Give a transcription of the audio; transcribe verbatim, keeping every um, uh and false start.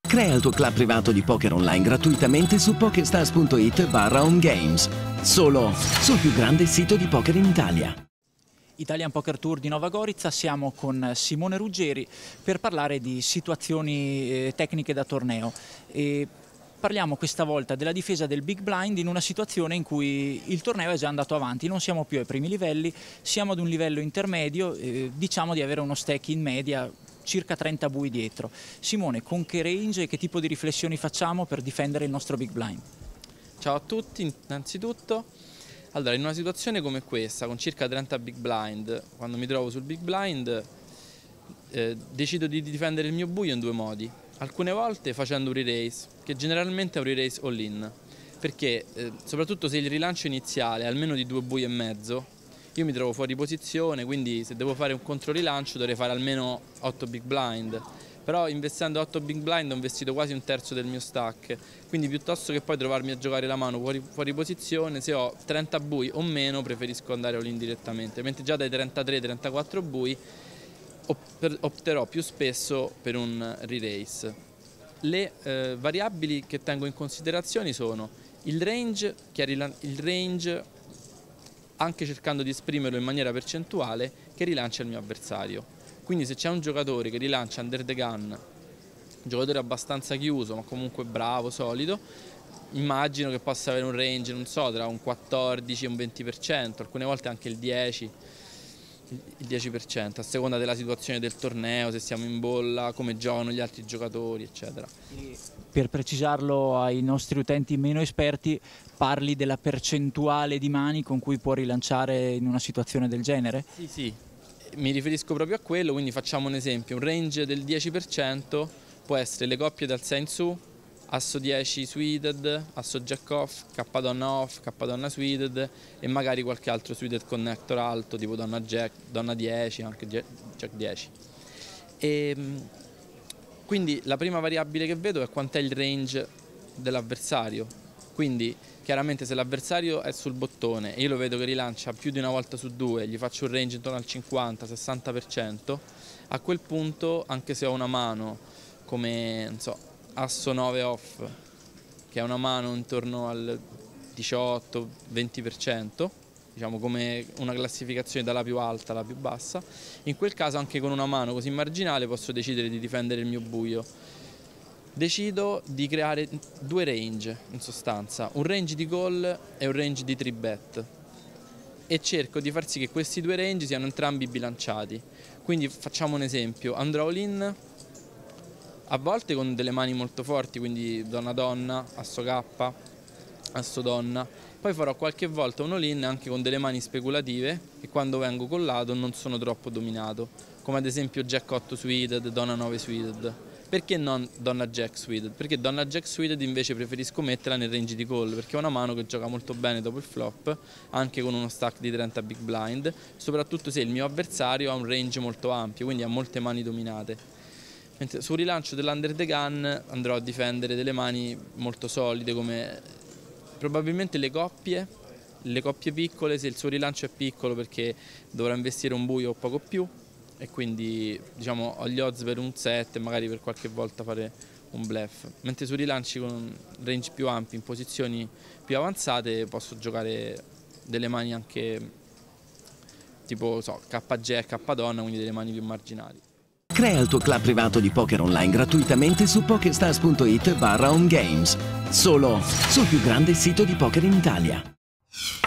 Crea il tuo club privato di poker online gratuitamente su pokerstars punto it barra home games. Solo sul più grande sito di poker in Italia. Italian Poker Tour di Nova Gorica, siamo con Simone Ruggeri per parlare di situazioni eh, tecniche da torneo. E parliamo questa volta della difesa del Big Blind in una situazione in cui il torneo è già andato avanti, non siamo più ai primi livelli, siamo ad un livello intermedio, eh, diciamo di avere uno stack in media circa trenta bui dietro. Simone, con che range e che tipo di riflessioni facciamo per difendere il nostro Big Blind? Ciao a tutti, innanzitutto. Allora, in una situazione come questa, con circa trenta big blind, quando mi trovo sul big blind, eh, decido di difendere il mio buio in due modi. Alcune volte facendo un re-raise, che generalmente è un re-raise all-in, perché eh, soprattutto se il rilancio iniziale è almeno di due bui e mezzo, io mi trovo fuori posizione, quindi se devo fare un controrilancio dovrei fare almeno otto big blind. Però investendo otto big blind ho investito quasi un terzo del mio stack, quindi piuttosto che poi trovarmi a giocare la mano fuori, fuori posizione, se ho trenta bui o meno preferisco andare all-in direttamente, mentre già dai trentatré trentaquattro bui opterò più spesso per un re-raise. Le eh, variabili che tengo in considerazione sono il range, che è il range anche cercando di esprimerlo in maniera percentuale, che rilancia il mio avversario. Quindi se c'è un giocatore che rilancia under the gun, un giocatore abbastanza chiuso ma comunque bravo, solido, immagino che possa avere un range, non so, tra un quattordici e un venti per cento, alcune volte anche il dieci per cento, il dieci per cento, a seconda della situazione del torneo, se siamo in bolla, come giocano gli altri giocatori, eccetera. Per precisarlo ai nostri utenti meno esperti, parli della percentuale di mani con cui può rilanciare in una situazione del genere? Sì, sì. Mi riferisco proprio a quello, quindi facciamo un esempio, un range del dieci per cento può essere le coppie dal sei in su, asso dieci suited, asso jack off, K donna off, K donna suited e magari qualche altro suited connector alto tipo donna jack, donna dieci, anche jack dieci. E quindi la prima variabile che vedo è quant'è il range dell'avversario, quindi chiaramente se l'avversario è sul bottone e io lo vedo che rilancia più di una volta su due, gli faccio un range intorno al cinquanta sessanta per cento, a quel punto anche se ho una mano come non so, asso nove off, che è una mano intorno al diciotto venti per cento, diciamo come una classificazione dalla più alta alla più bassa, in quel caso anche con una mano così marginale posso decidere di difendere il mio buio. Decido di creare due range in sostanza, un range di call e un range di three bet, e cerco di far sì che questi due range siano entrambi bilanciati. Quindi facciamo un esempio, andrò all in a volte con delle mani molto forti, quindi donna donna, asso K, asso donna, poi farò qualche volta un all in anche con delle mani speculative che quando vengo collato non sono troppo dominato, come ad esempio jack otto suited, donna nove suited. Perché non donna jack suited? Perché donna jack suited invece preferisco metterla nel range di call, perché è una mano che gioca molto bene dopo il flop, anche con uno stack di trenta big blind, soprattutto se il mio avversario ha un range molto ampio, quindi ha molte mani dominate. Mentre sul rilancio dell'under the gun andrò a difendere delle mani molto solide, come probabilmente le coppie, le coppie piccole, se il suo rilancio è piccolo perché dovrà investire un buio o poco più, e quindi diciamo ho gli odds per un set e magari per qualche volta fare un bluff, mentre su rilanci con range più ampi in posizioni più avanzate posso giocare delle mani anche tipo so, K jack, K donna, quindi delle mani più marginali. Crea il tuo club privato di poker online gratuitamente su pokerstars punto it barra home games. Solo sul più grande sito di poker in Italia.